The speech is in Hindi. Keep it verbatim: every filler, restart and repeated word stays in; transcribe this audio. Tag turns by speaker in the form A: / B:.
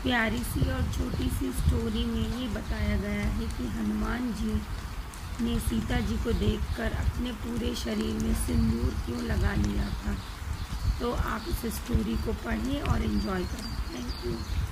A: प्यारी सी और छोटी सी स्टोरी में ये बताया गया है कि हनुमान जी ने सीता जी को देखकर अपने पूरे शरीर में सिंदूर क्यों लगा लिया था। तो आप इस स्टोरी को पढ़ें और एंजॉय करें। Thank you.